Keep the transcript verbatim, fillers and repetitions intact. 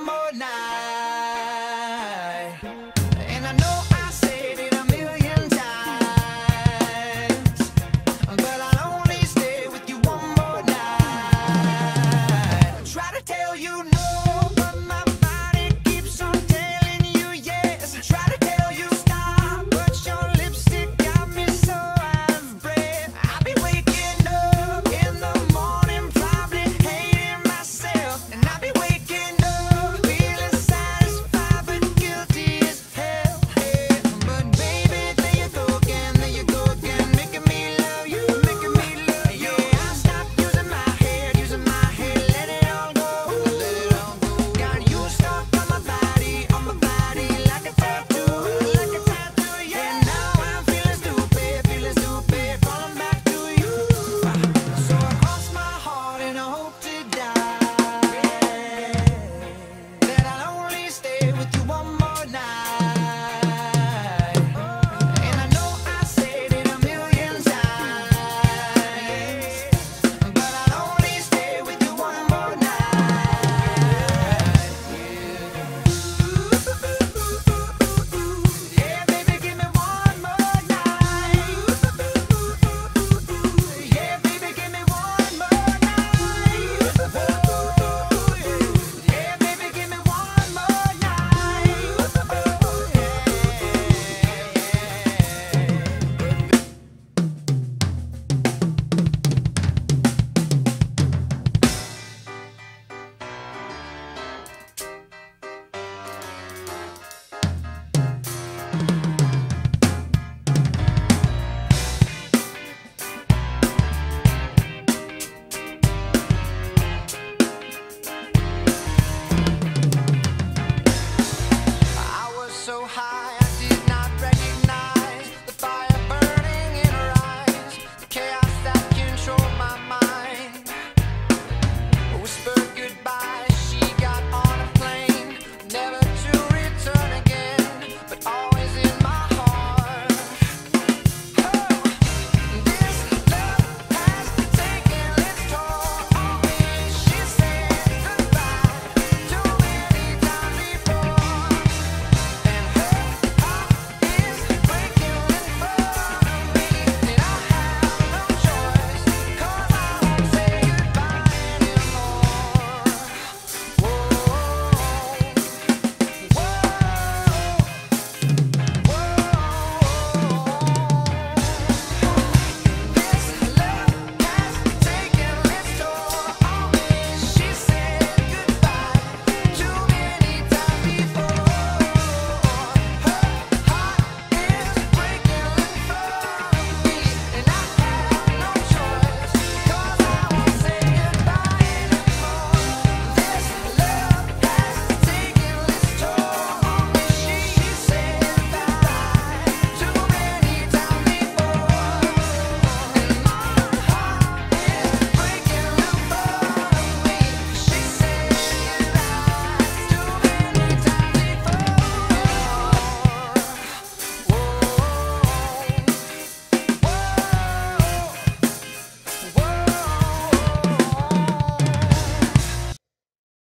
more night. And I know I said it a million times, but I'll only stay with you one more night. I try to tell you no, but my body keeps on telling you yes. I try to tell you stop, but your lipstick got me so out of breath. I'll be waking up in the morning, probably hating myself. And I'll be waking up feeling satisfied but guilty as hell. Yeah. But baby, there you go again, there you go again, making me love you, making me love you. Yeah, I stopped using my head, using my head, let it all go, let it all go. Got you stuck on my body, on my body like a tattoo, like a tattoo. Yeah, now I'm feeling stupid, feeling stupid, falling back to you. So I cross my heart and I hope to die that I'll only stay with you